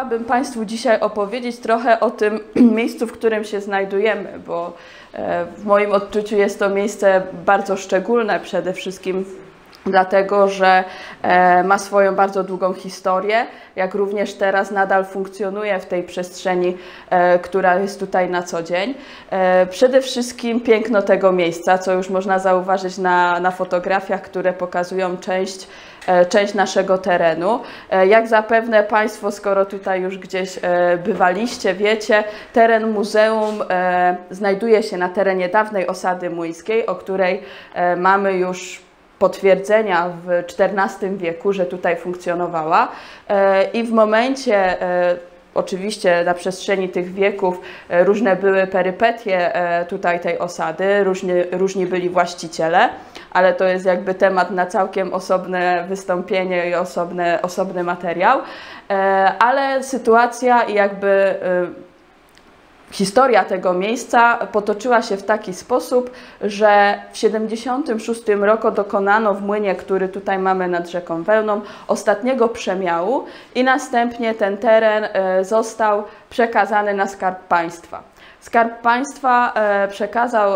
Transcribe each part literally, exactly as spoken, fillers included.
chciałabym Państwu dzisiaj opowiedzieć trochę o tym miejscu, w którym się znajdujemy, bo w moim odczuciu jest to miejsce bardzo szczególne, przede wszystkim dlatego, że ma swoją bardzo długą historię, jak również teraz nadal funkcjonuje w tej przestrzeni, która jest tutaj na co dzień. Przede wszystkim piękno tego miejsca, co już można zauważyć na, na fotografiach, które pokazują część część naszego terenu. Jak zapewne Państwo, skoro tutaj już gdzieś bywaliście, wiecie, teren muzeum znajduje się na terenie dawnej osady młyńskiej, o której mamy już potwierdzenia w czternastym wieku, że tutaj funkcjonowała i w momencie, oczywiście na przestrzeni tych wieków różne były perypetie tutaj tej osady, różni, różni byli właściciele, ale to jest jakby temat na całkiem osobne wystąpienie i osobny, osobny materiał, ale sytuacja i jakby historia tego miejsca potoczyła się w taki sposób, że w siedemdziesiątym szóstym roku dokonano w młynie, który tutaj mamy nad rzeką Wełną, ostatniego przemiału i następnie ten teren został przekazany na Skarb Państwa. Skarb Państwa przekazał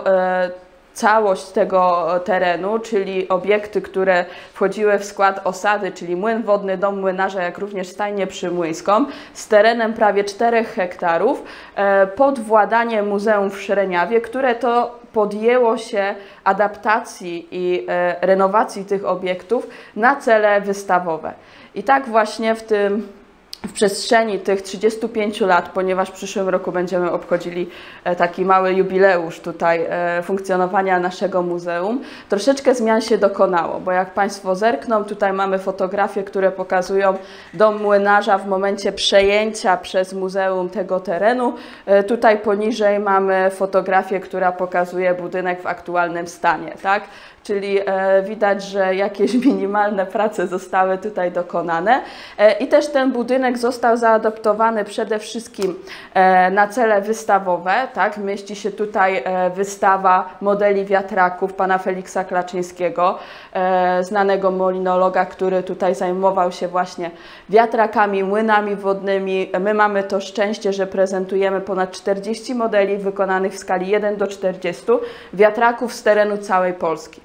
całość tego terenu, czyli obiekty, które wchodziły w skład osady, czyli młyn wodny, dom młynarza, jak również stajnię przymłyńską, z terenem prawie czterech hektarów, pod władanie Muzeum w Szreniawie, które to podjęło się adaptacji i renowacji tych obiektów na cele wystawowe. I tak właśnie w tym w przestrzeni tych trzydziestu pięciu lat, ponieważ w przyszłym roku będziemy obchodzili taki mały jubileusz tutaj funkcjonowania naszego muzeum, troszeczkę zmian się dokonało, bo jak Państwo zerkną, tutaj mamy fotografie, które pokazują dom młynarza w momencie przejęcia przez muzeum tego terenu. Tutaj poniżej mamy fotografię, która pokazuje budynek w aktualnym stanie, tak? Czyli e, widać, że jakieś minimalne prace zostały tutaj dokonane e, i też ten budynek został zaadoptowany przede wszystkim e, na cele wystawowe, tak? Mieści się tutaj e, wystawa modeli wiatraków pana Feliksa Klaczyńskiego, e, znanego molinologa, który tutaj zajmował się właśnie wiatrakami, młynami wodnymi. My mamy to szczęście, że prezentujemy ponad czterdzieści modeli wykonanych w skali jeden do czterdziestu wiatraków z terenu całej Polski.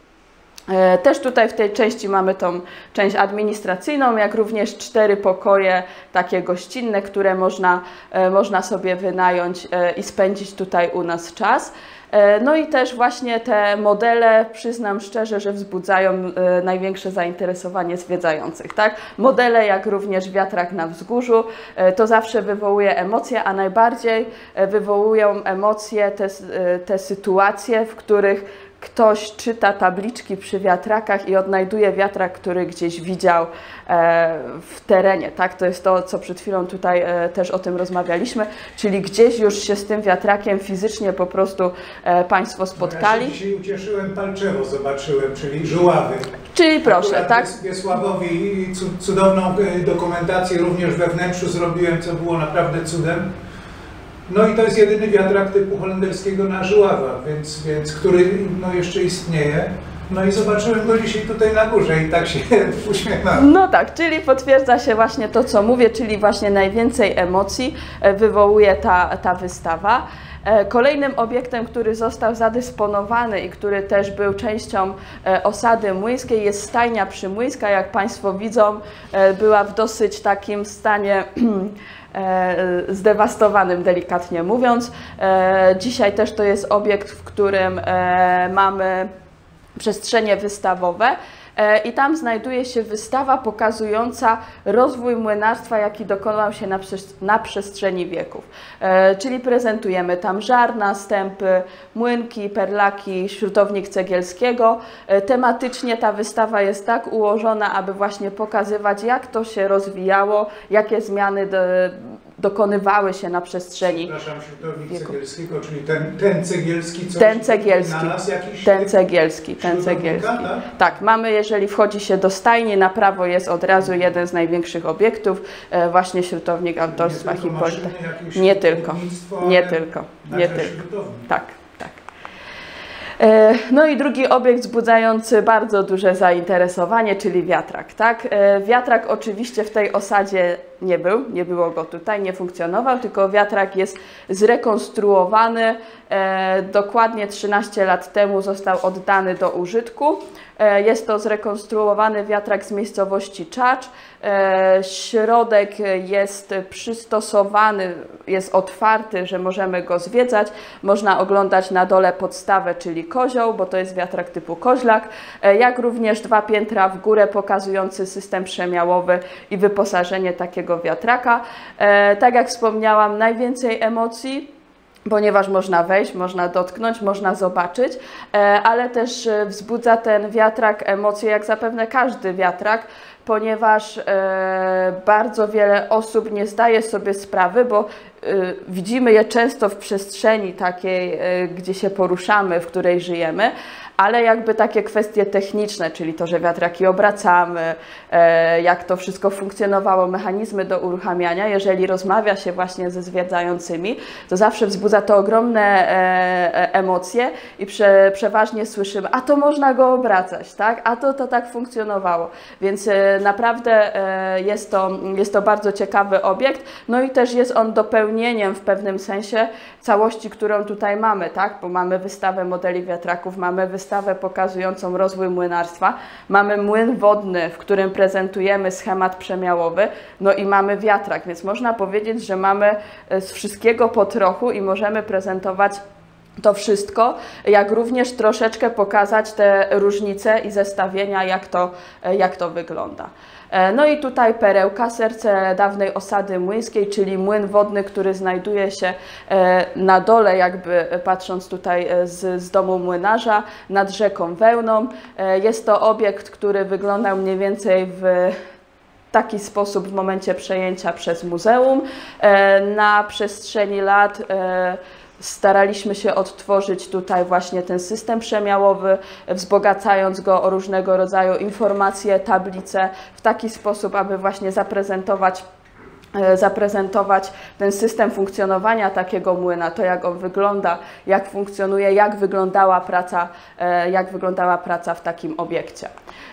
Też tutaj w tej części mamy tą część administracyjną, jak również cztery pokoje takie gościnne, które można, można sobie wynająć i spędzić tutaj u nas czas. No i też właśnie te modele, przyznam szczerze, że wzbudzają największe zainteresowanie zwiedzających, tak? Modele, jak również wiatrak na wzgórzu, to zawsze wywołuje emocje, a najbardziej wywołują emocje te, te sytuacje, w których ktoś czyta tabliczki przy wiatrakach i odnajduje wiatrak, który gdzieś widział w terenie, tak? To jest to, co przed chwilą tutaj też o tym rozmawialiśmy, czyli gdzieś już się z tym wiatrakiem fizycznie po prostu Państwo spotkali. Ja się dzisiaj ucieszyłem, Palczewo zobaczyłem, czyli żuławy. Czyli proszę, akurat tak? Wiesławowi cudowną dokumentację również we wnętrzu zrobiłem, co było naprawdę cudem. No i to jest jedyny wiatrak typu holenderskiego na żuławach, więc, więc który no, jeszcze istnieje. No i zobaczyłem go dzisiaj tutaj na górze i tak się uśmiechnąłem. No tak, czyli potwierdza się właśnie to, co mówię, czyli właśnie najwięcej emocji wywołuje ta, ta wystawa. Kolejnym obiektem, który został zadysponowany i który też był częścią osady młyńskiej, jest stajnia przymłyńska. Jak Państwo widzą, była w dosyć takim stanie zdewastowanym, delikatnie mówiąc. Dzisiaj też to jest obiekt, w którym mamy przestrzenie wystawowe i tam znajduje się wystawa pokazująca rozwój młynarstwa, jaki dokonał się na, na przestrzeni wieków. Czyli prezentujemy tam żarna, stępy, młynki, perlaki, śrutownik Cegielskiego. Tematycznie ta wystawa jest tak ułożona, aby właśnie pokazywać, jak to się rozwijało, jakie zmiany do, dokonywały się na przestrzeni. Przepraszam, śrutownik Cegielskiego, czyli ten, ten Cegielski, co ten Cegielski, jakiś ten Cegielski, ten Cegielski. Tak? tak, mamy, jeżeli wchodzi się do stajni, na prawo jest od razu jeden z największych obiektów, właśnie śrutownik autorstwa Hipolita. Nie tylko, nie tylko, nie tylko. Tak, tak. No i drugi obiekt wzbudzający bardzo duże zainteresowanie, czyli wiatrak. Tak? Wiatrak oczywiście w tej osadzie nie był, nie było go tutaj, nie funkcjonował, tylko wiatrak jest zrekonstruowany. E, dokładnie trzynaście lat temu został oddany do użytku. E, jest to zrekonstruowany wiatrak z miejscowości Czacz. E, środek jest przystosowany, jest otwarty, że możemy go zwiedzać. Można oglądać na dole podstawę, czyli kozioł, bo to jest wiatrak typu koźlak, e, jak również dwa piętra w górę pokazujący system przemiałowy i wyposażenie takiego wiatraka. E, tak jak wspomniałam, najwięcej emocji, ponieważ można wejść, można dotknąć, można zobaczyć, ale też wzbudza ten wiatrak emocje, jak zapewne każdy wiatrak, ponieważ bardzo wiele osób nie zdaje sobie sprawy, bo widzimy je często w przestrzeni takiej, gdzie się poruszamy, w której żyjemy, ale jakby takie kwestie techniczne, czyli to, że wiatraki obracamy, jak to wszystko funkcjonowało, mechanizmy do uruchamiania, jeżeli rozmawia się właśnie ze zwiedzającymi, to zawsze wzbudza to ogromne emocje i prze, przeważnie słyszymy, a to można go obracać, tak? A to, to tak funkcjonowało. Więc naprawdę jest to, jest to bardzo ciekawy obiekt, no i też jest on dopełnieniem w pewnym sensie całości, którą tutaj mamy, tak? Bo mamy wystawę modeli wiatraków, mamy wystawę pokazującą rozwój młynarstwa, mamy młyn wodny, w którym prezentujemy schemat przemiałowy, no i mamy wiatrak, więc można powiedzieć, że mamy z wszystkiego po trochu i możemy prezentować to wszystko, jak również troszeczkę pokazać te różnice i zestawienia, jak to, jak to wygląda. No i tutaj perełka, serce dawnej osady młyńskiej, czyli młyn wodny, który znajduje się na dole, jakby patrząc tutaj z, z domu młynarza, nad rzeką Wełną. Jest to obiekt, który wyglądał mniej więcej w taki sposób w momencie przejęcia przez muzeum. Na przestrzeni lat staraliśmy się odtworzyć tutaj właśnie ten system przemiałowy, wzbogacając go o różnego rodzaju informacje, tablice w taki sposób, aby właśnie zaprezentować zaprezentować ten system funkcjonowania takiego młyna, to jak on wygląda, jak funkcjonuje, jak wyglądała praca, jak wyglądała praca w takim obiekcie.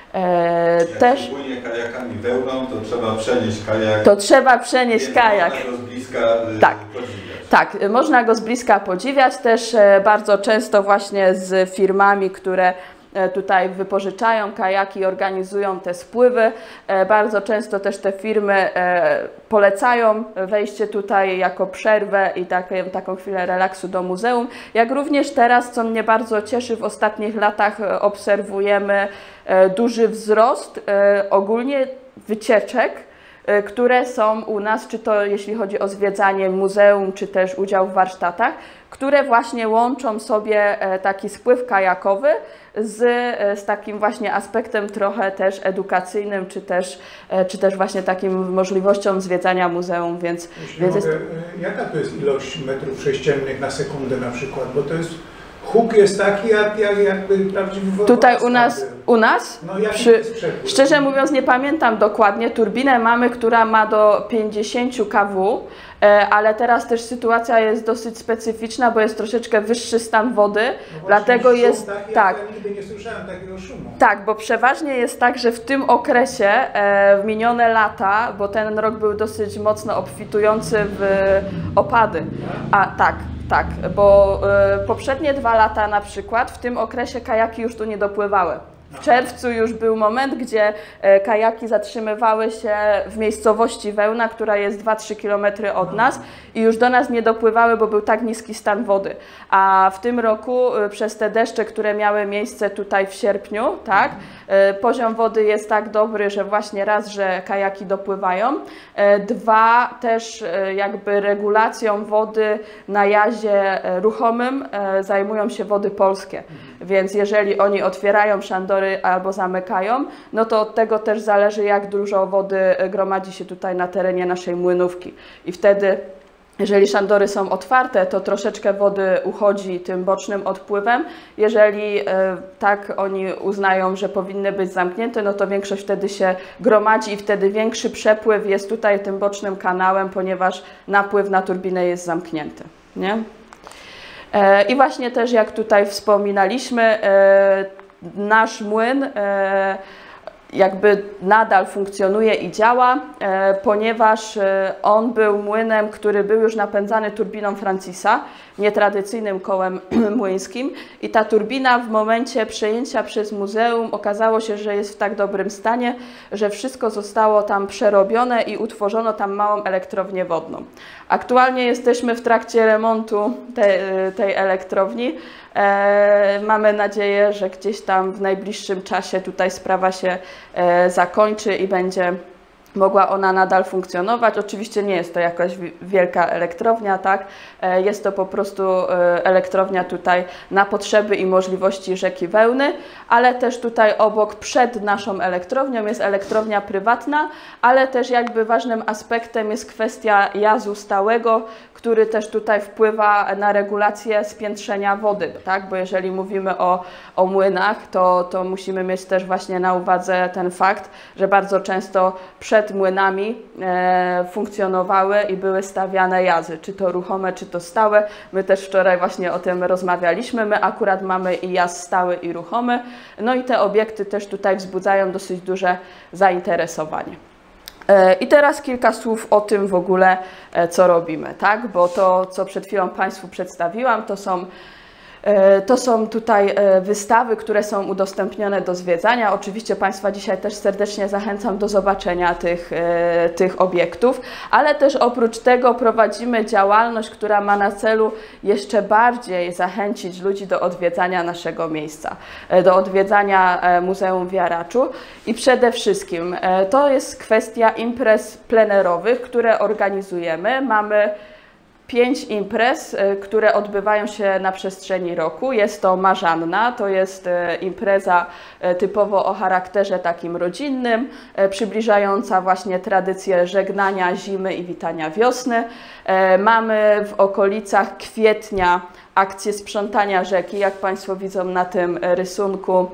Jak też się płynie kajakami wełną, to trzeba przenieść kajak. To trzeba przenieść kajak. Można go z bliska tak. podziwiać. Tak, można go z bliska podziwiać, też bardzo często właśnie z firmami, które tutaj wypożyczają kajaki, organizują te spływy. Bardzo często też te firmy polecają wejście tutaj jako przerwę i takie, taką chwilę relaksu do muzeum. Jak również teraz, co mnie bardzo cieszy, w ostatnich latach obserwujemy duży wzrost ogólnie wycieczek, które są u nas, czy to jeśli chodzi o zwiedzanie muzeum, czy też udział w warsztatach, które właśnie łączą sobie taki spływ kajakowy z, z takim właśnie aspektem trochę też edukacyjnym, czy też, czy też właśnie takim możliwością zwiedzania muzeum, więc... Jeśli więc mogę, jest... Jaka to jest ilość metrów sześciennych na sekundę na przykład, bo to jest... Huk jest taki, jak, jak jakby prawdziwy wodór. Tutaj u nas, u nas no, jaki przy, jest przepływ? Szczerze mówiąc nie pamiętam dokładnie, turbinę mamy, która ma do pięćdziesiąt kilowattów, ale teraz też sytuacja jest dosyć specyficzna, bo jest troszeczkę wyższy stan wody, no dlatego szum jest taki, tak. Ja nigdy nie słyszałem takiego szumu. Tak, bo przeważnie jest tak, że w tym okresie w minione lata, bo ten rok był dosyć mocno obfitujący w opady, a tak. Tak, bo y, poprzednie dwa lata na przykład w tym okresie kajaki już tu nie dopływały. W czerwcu już był moment, gdzie y, kajaki zatrzymywały się w miejscowości Wełna, która jest dwa trzy kilometry od nas i już do nas nie dopływały, bo był tak niski stan wody. A w tym roku y, przez te deszcze, które miały miejsce tutaj w sierpniu, tak, y, poziom wody jest tak dobry, że właśnie raz, że kajaki dopływają, y, dwa też y, jakby regulacją wody na jazie ruchomym y, zajmują się Wody Polskie. Więc jeżeli oni otwierają szandory albo zamykają, no to od tego też zależy, jak dużo wody gromadzi się tutaj na terenie naszej młynówki. I wtedy, jeżeli szandory są otwarte, to troszeczkę wody uchodzi tym bocznym odpływem. Jeżeli e, tak oni uznają, że powinny być zamknięte, no to większość wtedy się gromadzi i wtedy większy przepływ jest tutaj tym bocznym kanałem, ponieważ napływ na turbinę jest zamknięty, nie? I właśnie też, jak tutaj wspominaliśmy, nasz młyn jakby nadal funkcjonuje i działa, ponieważ on był młynem, który był już napędzany turbiną Francisa, nietradycyjnym kołem młyńskim, i ta turbina w momencie przejęcia przez muzeum okazało się, że jest w tak dobrym stanie, że wszystko zostało tam przerobione i utworzono tam małą elektrownię wodną. Aktualnie jesteśmy w trakcie remontu te, tej elektrowni. E, mamy nadzieję, że gdzieś tam w najbliższym czasie tutaj sprawa się e, zakończy i będzie mogła ona nadal funkcjonować. Oczywiście nie jest to jakaś wielka elektrownia, tak? E, jest to po prostu e, elektrownia tutaj na potrzeby i możliwości rzeki Wełny, ale też tutaj obok, przed naszą elektrownią, jest elektrownia prywatna, ale też jakby ważnym aspektem jest kwestia jazu stałego, który też tutaj wpływa na regulację spiętrzenia wody, tak? Bo jeżeli mówimy o, o młynach, to, to musimy mieć też właśnie na uwadze ten fakt, że bardzo często przed młynami e, funkcjonowały i były stawiane jazy, czy to ruchome, czy to stałe. My też wczoraj właśnie o tym rozmawialiśmy. My akurat mamy i jaz stały, i ruchomy. No i te obiekty też tutaj wzbudzają dosyć duże zainteresowanie. I teraz kilka słów o tym w ogóle, co robimy, tak? Bo to, co przed chwilą Państwu przedstawiłam, to są, to są tutaj wystawy, które są udostępnione do zwiedzania. Oczywiście Państwa dzisiaj też serdecznie zachęcam do zobaczenia tych, tych obiektów, ale też oprócz tego prowadzimy działalność, która ma na celu jeszcze bardziej zachęcić ludzi do odwiedzania naszego miejsca, do odwiedzania Muzeum w Jaraczu. I przede wszystkim to jest kwestia imprez plenerowych, które organizujemy. Mamy pięć imprez, które odbywają się na przestrzeni roku. Jest to Marzanna, to jest impreza typowo o charakterze takim rodzinnym, przybliżająca właśnie tradycję żegnania zimy i witania wiosny. Mamy w okolicach kwietnia akcję sprzątania rzeki, jak Państwo widzą na tym rysunku.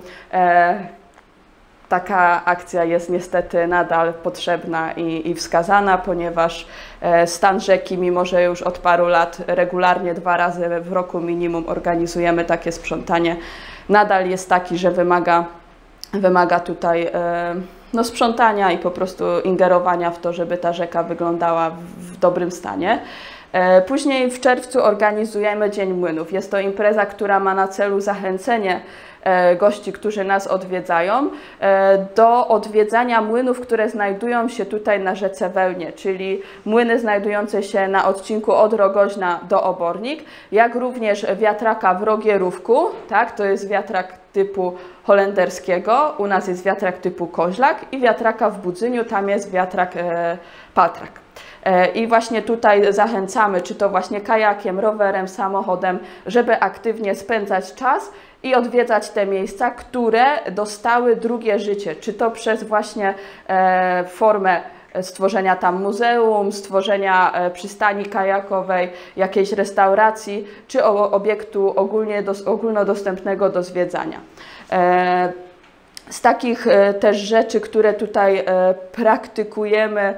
Taka akcja jest niestety nadal potrzebna i, i wskazana, ponieważ stan rzeki, mimo że już od paru lat regularnie dwa razy w roku minimum organizujemy takie sprzątanie, nadal jest taki, że wymaga, wymaga tutaj no, sprzątania i po prostu ingerowania w to, żeby ta rzeka wyglądała w dobrym stanie. Później w czerwcu organizujemy Dzień Młynów. Jest to impreza, która ma na celu zachęcenie gości, którzy nas odwiedzają, do odwiedzania młynów, które znajdują się tutaj na rzece Wełnie, czyli młyny znajdujące się na odcinku od Rogoźna do Obornik, jak również wiatraka w Rogierówku, tak, to jest wiatrak typu holenderskiego, u nas jest wiatrak typu koźlak, i wiatraka w Budzyniu, tam jest wiatrak e, patrak. I właśnie tutaj zachęcamy, czy to właśnie kajakiem, rowerem, samochodem, żeby aktywnie spędzać czas i odwiedzać te miejsca, które dostały drugie życie, czy to przez właśnie e, formę stworzenia tam muzeum, stworzenia przystani kajakowej, jakiejś restauracji, czy obiektu ogólnie dos, ogólnodostępnego do zwiedzania. E, Z takich też rzeczy, które tutaj praktykujemy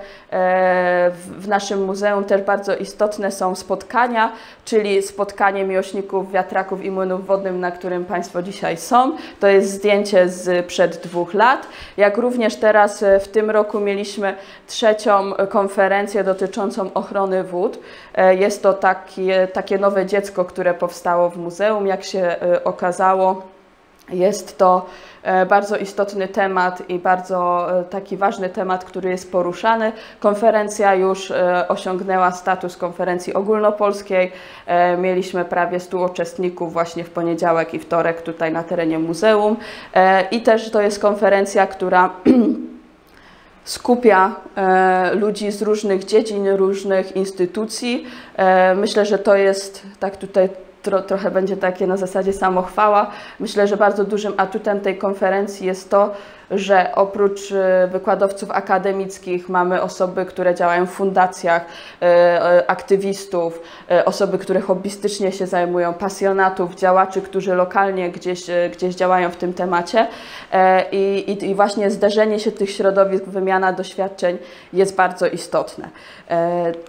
w naszym muzeum, też bardzo istotne są spotkania, czyli spotkanie miłośników wiatraków i młynów wodnych, na którym Państwo dzisiaj są. To jest zdjęcie z przed dwóch lat. Jak również teraz w tym roku mieliśmy trzecią konferencję dotyczącą ochrony wód. Jest to takie, takie nowe dziecko, które powstało w muzeum. Jak się okazało, jest to bardzo istotny temat i bardzo taki ważny temat, który jest poruszany. Konferencja już osiągnęła status konferencji ogólnopolskiej. Mieliśmy prawie stu uczestników właśnie w poniedziałek i wtorek tutaj na terenie muzeum. I też to jest konferencja, która skupia ludzi z różnych dziedzin, różnych instytucji. Myślę, że to jest tak tutaj Tro, trochę będzie takie na zasadzie samochwała. Myślę, że bardzo dużym atutem tej konferencji jest to, że oprócz wykładowców akademickich mamy osoby, które działają w fundacjach, aktywistów, osoby, które hobbystycznie się zajmują, pasjonatów, działaczy, którzy lokalnie gdzieś, gdzieś działają w tym temacie. I, i, i właśnie zderzenie się tych środowisk, wymiana doświadczeń jest bardzo istotne.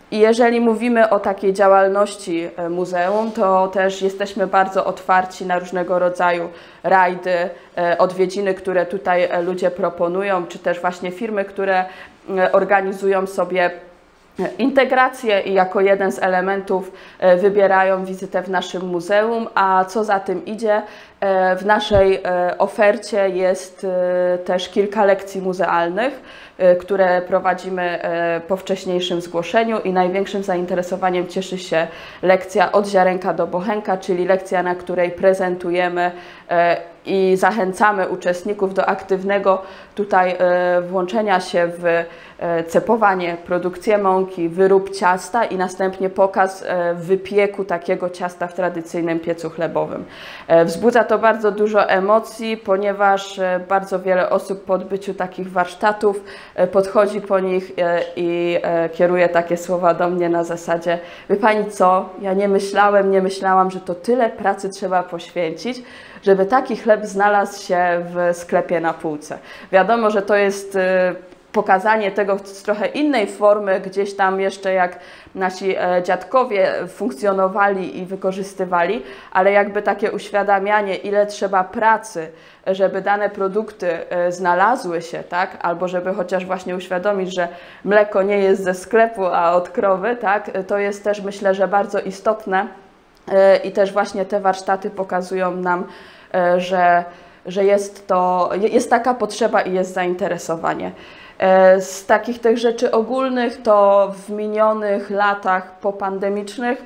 I jeżeli mówimy o takiej działalności muzeum, to też jesteśmy bardzo otwarci na różnego rodzaju rajdy, odwiedziny, które tutaj ludzie proponują, czy też właśnie firmy, które organizują sobie integrację i jako jeden z elementów wybierają wizytę w naszym muzeum, a co za tym idzie, w naszej ofercie jest też kilka lekcji muzealnych, które prowadzimy po wcześniejszym zgłoszeniu i największym zainteresowaniem cieszy się lekcja Od ziarenka do bochenka, czyli lekcja, na której prezentujemy i zachęcamy uczestników do aktywnego tutaj włączenia się w cepowanie, produkcję mąki, wyrób ciasta i następnie pokaz wypieku takiego ciasta w tradycyjnym piecu chlebowym. Wzbudza to bardzo dużo emocji, ponieważ bardzo wiele osób po odbyciu takich warsztatów podchodzi po nich i kieruje takie słowa do mnie na zasadzie: wie pani co, ja nie myślałem, nie myślałam, że to tyle pracy trzeba poświęcić, żeby taki chleb znalazł się w sklepie na półce. Wiadomo, że to jest pokazanie tego z trochę innej formy, gdzieś tam jeszcze jak nasi dziadkowie funkcjonowali i wykorzystywali, ale jakby takie uświadamianie, ile trzeba pracy, żeby dane produkty znalazły się, tak? Albo żeby chociaż właśnie uświadomić, że mleko nie jest ze sklepu, a od krowy, tak? To jest też, myślę, że bardzo istotne i też właśnie te warsztaty pokazują nam, że, że jest to, jest taka potrzeba i jest zainteresowanie. Z takich tych rzeczy ogólnych to w minionych latach popandemicznych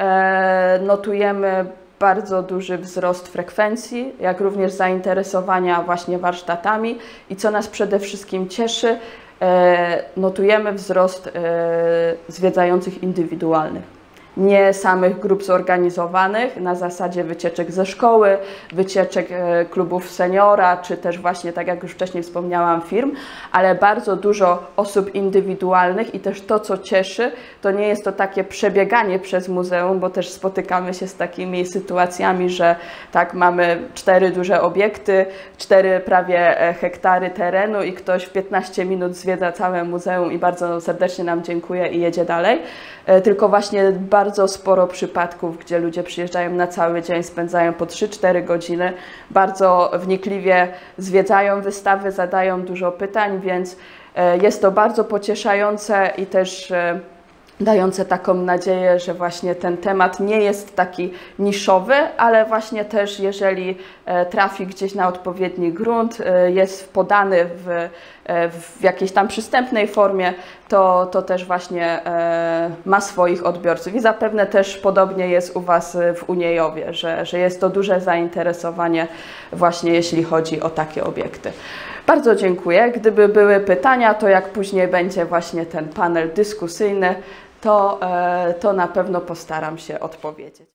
notujemy bardzo duży wzrost frekwencji, jak również zainteresowania właśnie warsztatami i co nas przede wszystkim cieszy, notujemy wzrost zwiedzających indywidualnych. Nie samych grup zorganizowanych na zasadzie wycieczek ze szkoły, wycieczek klubów seniora, czy też właśnie, tak jak już wcześniej wspomniałam, firm, ale bardzo dużo osób indywidualnych i też to, co cieszy, to nie jest to takie przebieganie przez muzeum, bo też spotykamy się z takimi sytuacjami, że tak mamy cztery duże obiekty, cztery prawie hektary terenu i ktoś w piętnaście minut zwiedza całe muzeum i bardzo serdecznie nam dziękuję i jedzie dalej, tylko właśnie bardzo Bardzo sporo przypadków, gdzie ludzie przyjeżdżają na cały dzień, spędzają po trzy cztery godziny, bardzo wnikliwie zwiedzają wystawy, zadają dużo pytań, więc jest to bardzo pocieszające i też dające taką nadzieję, że właśnie ten temat nie jest taki niszowy, ale właśnie też jeżeli trafi gdzieś na odpowiedni grunt, jest podany w, w jakiejś tam przystępnej formie, to, to też właśnie ma swoich odbiorców. I zapewne też podobnie jest u Was w Uniejowie, że, że jest to duże zainteresowanie właśnie jeśli chodzi o takie obiekty. Bardzo dziękuję. Gdyby były pytania, to jak później będzie właśnie ten panel dyskusyjny, to, to na pewno postaram się odpowiedzieć.